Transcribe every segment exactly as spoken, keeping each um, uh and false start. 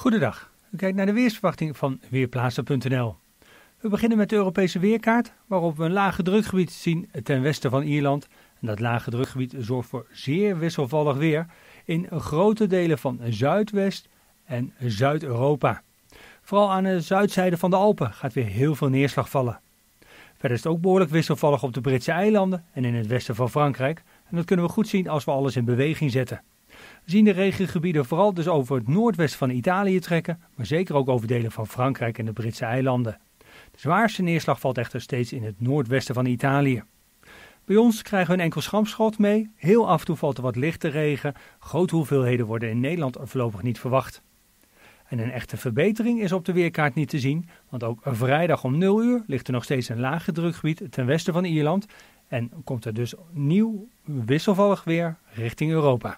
Goedendag, u kijkt naar de weersverwachting van Weerplaza punt n l. We beginnen met de Europese weerkaart, waarop we een lage drukgebied zien ten westen van Ierland. En dat lage drukgebied zorgt voor zeer wisselvallig weer in grote delen van Zuidwest- en Zuid-Europa. Vooral aan de zuidzijde van de Alpen gaat weer heel veel neerslag vallen. Verder is het ook behoorlijk wisselvallig op de Britse eilanden en in het westen van Frankrijk. En dat kunnen we goed zien als we alles in beweging zetten. We zien de regengebieden vooral dus over het noordwesten van Italië trekken, maar zeker ook over delen van Frankrijk en de Britse eilanden. De zwaarste neerslag valt echter steeds in het noordwesten van Italië. Bij ons krijgen we een enkel schampschot mee. Heel af en toe valt er wat lichte regen. Grote hoeveelheden worden in Nederland voorlopig niet verwacht. En een echte verbetering is op de weerkaart niet te zien, want ook vrijdag om nul uur ligt er nog steeds een lage drukgebied ten westen van Ierland en komt er dus nieuw wisselvallig weer richting Europa.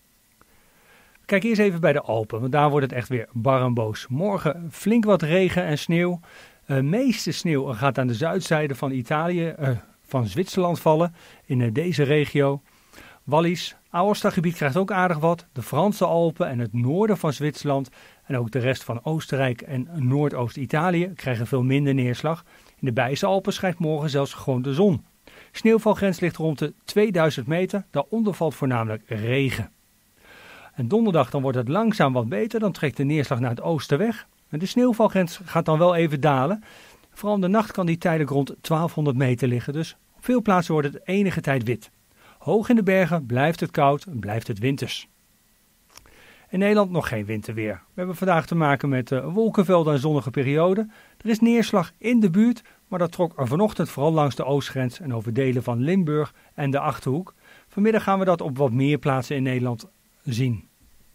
Kijk eerst even bij de Alpen, want daar wordt het echt weer bar en boos. Morgen flink wat regen en sneeuw. De meeste sneeuw gaat aan de zuidzijde van Italië, uh, van Zwitserland vallen, in uh, deze regio. Wallis, Aosta-gebied krijgt ook aardig wat. De Franse Alpen en het noorden van Zwitserland en ook de rest van Oostenrijk en Noordoost-Italië krijgen veel minder neerslag. In de Beierse Alpen schijnt morgen zelfs gewoon de zon. Sneeuwvalgrens ligt rond de tweeduizend meter, daaronder valt voornamelijk regen. En donderdag dan wordt het langzaam wat beter, dan trekt de neerslag naar het oosten weg. En de sneeuwvalgrens gaat dan wel even dalen. Vooral in de nacht kan die tijdelijk rond twaalfhonderd meter liggen, dus op veel plaatsen wordt het enige tijd wit. Hoog in de bergen blijft het koud en blijft het winters. In Nederland nog geen winterweer. We hebben vandaag te maken met uh, wolkenvelden en zonnige perioden. Er is neerslag in de buurt, maar dat trok er vanochtend vooral langs de oostgrens en over delen van Limburg en de Achterhoek. Vanmiddag gaan we dat op wat meer plaatsen in Nederland zien.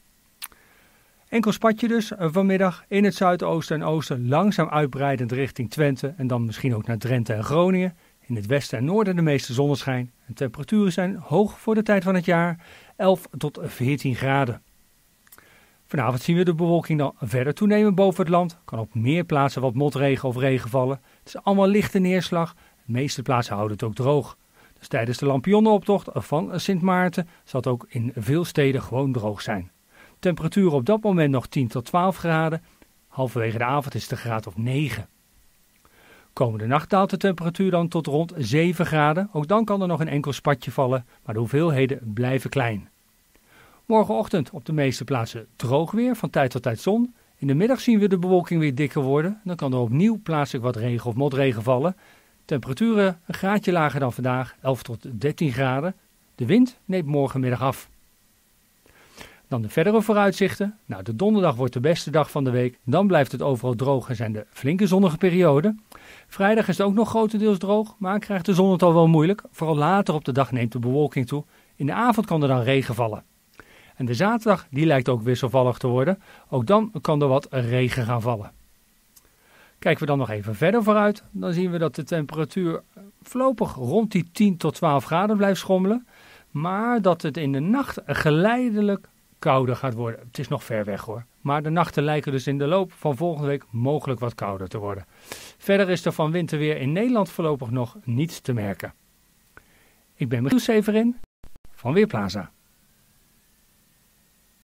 Enkel spatje dus vanmiddag in het zuidoosten en oosten langzaam uitbreidend richting Twente en dan misschien ook naar Drenthe en Groningen. In het westen en noorden de meeste zonneschijn. De temperaturen zijn hoog voor de tijd van het jaar, elf tot veertien graden. Vanavond zien we de bewolking dan verder toenemen boven het land. Kan op meer plaatsen wat motregen of regen vallen. Het is allemaal lichte neerslag. De meeste plaatsen houden het ook droog. Dus tijdens de lampionnenoptocht van Sint Maarten zal het ook in veel steden gewoon droog zijn. Temperatuur op dat moment nog tien tot twaalf graden. Halverwege de avond is het een graad of negen. Komende nacht daalt de temperatuur dan tot rond zeven graden. Ook dan kan er nog een enkel spatje vallen, maar de hoeveelheden blijven klein. Morgenochtend op de meeste plaatsen droog weer, van tijd tot tijd zon. In de middag zien we de bewolking weer dikker worden. Dan kan er opnieuw plaatselijk wat regen of motregen vallen. Temperaturen een graadje lager dan vandaag, elf tot dertien graden. De wind neemt morgenmiddag af. Dan de verdere vooruitzichten. Nou, de donderdag wordt de beste dag van de week. Dan blijft het overal droog en zijn de flinke zonnige perioden. Vrijdag is het ook nog grotendeels droog, maar krijgt de zon het al wel moeilijk. Vooral later op de dag neemt de bewolking toe. In de avond kan er dan regen vallen. En de zaterdag die lijkt ook wisselvallig te worden. Ook dan kan er wat regen gaan vallen. Kijken we dan nog even verder vooruit. Dan zien we dat de temperatuur voorlopig rond die tien tot twaalf graden blijft schommelen. Maar dat het in de nacht geleidelijk kouder gaat worden. Het is nog ver weg hoor. Maar de nachten lijken dus in de loop van volgende week mogelijk wat kouder te worden. Verder is er van winterweer in Nederland voorlopig nog niets te merken. Ik ben Michiel Severin van Weerplaza.